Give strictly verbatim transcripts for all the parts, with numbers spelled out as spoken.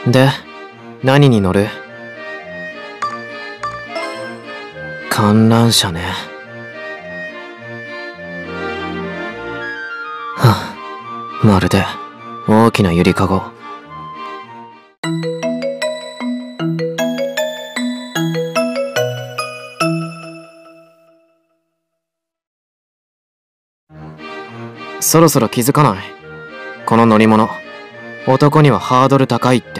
で、何に乗る？観覧車ね。はあ、まるで大きなゆりかご。そろそろ気づかない？この乗り物、男にはハードル高いって。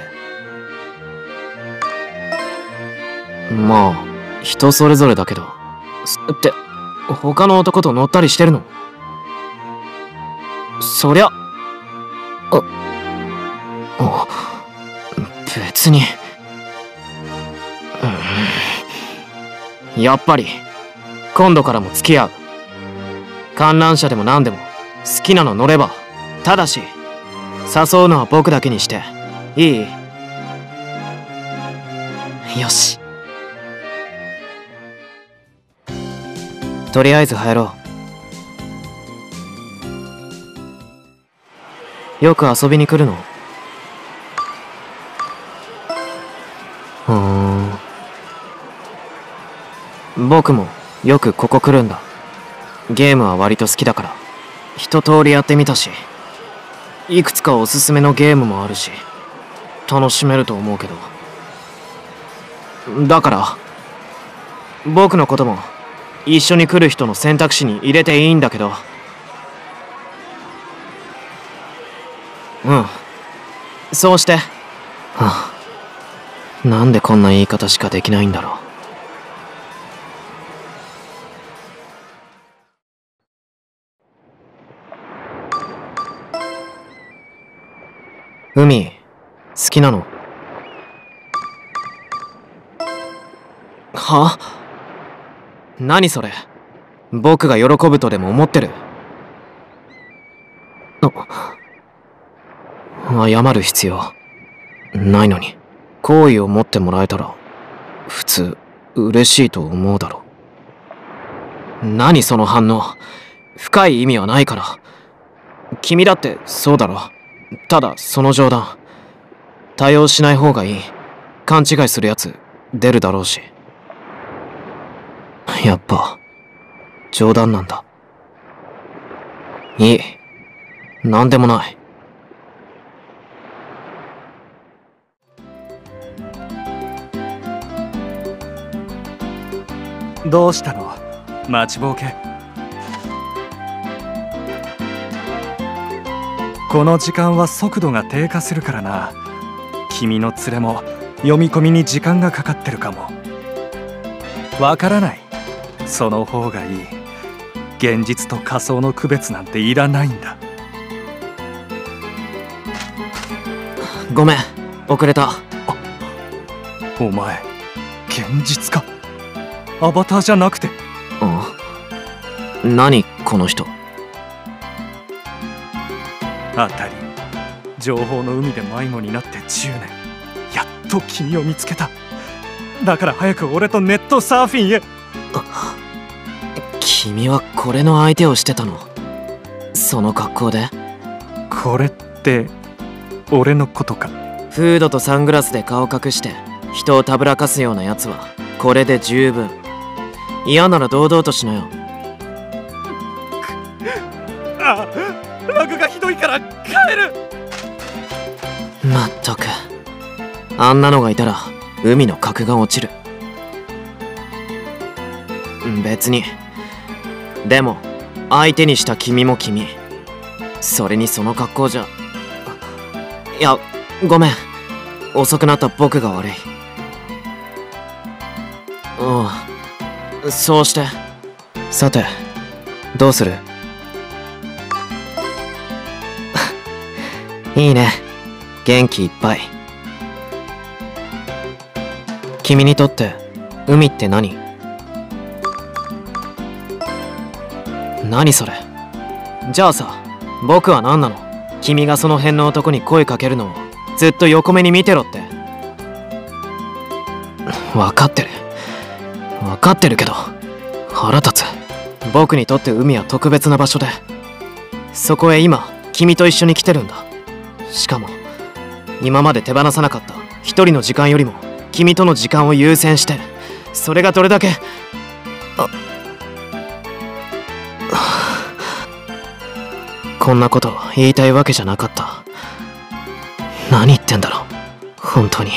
まあ人それぞれだけど。って他の男と乗ったりしてるの？そりゃああ別に、うん、やっぱり今度からも付き合う。観覧車でも何でも好きなの乗れば。ただし誘うのは僕だけにしていい？よし、とりあえず入ろう。よく遊びに来るの？ふーん、僕もよくここ来るんだ。ゲームは割と好きだから一通りやってみたし、いくつかおすすめのゲームもあるし楽しめると思うけど。だから僕のことも一緒に来る人の選択肢に入れていいんだけど。うん、そうして。はあ、なんでこんな言い方しかできないんだろう。海好きなの？は？何それ？僕が喜ぶとでも思ってる？謝る必要ないのに。好意を持ってもらえたら普通嬉しいと思うだろう。何その反応？深い意味はないから。君だってそうだろ。ただその冗談多用しない方がいい。勘違いするやつ出るだろうし。やっぱ冗談なんだ。いい、なんでもない。 どうしたの？待ちぼうけ。この時間は速度が低下するからな。君の連れも読み込みに時間がかかってるかも。わからない。その方がいい。現実と仮想の区別なんていらないんだ。 ごめん、遅れた。 お前現実か？アバターじゃなくて？ ん？何この人。 あたり情報の海で迷子になってじゅうねん。やっと君を見つけた。だから早く俺とネットサーフィンへ。 君はこれの相手をしてたの？その格好で？ これって俺のことか？ フードとサングラスで顔隠して人をたぶらかすようなやつはこれで十分。嫌なら堂々としなよ。 ああ、ラグがひどいから帰る。 まったく、あんなのがいたら海の格が落ちる。別に。でも相手にした君も君。それにその格好じゃ。いや、ごめん、遅くなった僕が悪い。うん、そうして。さてどうする？いいね、元気いっぱい。君にとって海って何？何それ？じゃあさ、僕は何なの？君がその辺の男に声かけるのをずっと横目に見てろって。分かってる分かってるけど腹立つ。僕にとって海は特別な場所で、そこへ今君と一緒に来てるんだ。しかも今まで手放さなかった一人の時間よりも君との時間を優先して、それがどれだけこんなこと言いたいわけじゃなかった。何言ってんだろう本当に。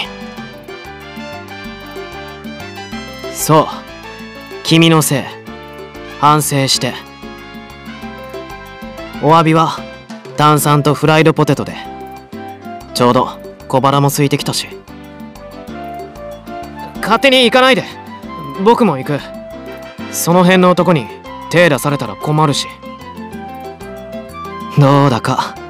そう、君のせい。反省して。お詫びは炭酸とフライドポテトで。ちょうど小腹も空いてきたし。勝手に行かないで。僕も行く。その辺の男に手出されたら困るし。どうだか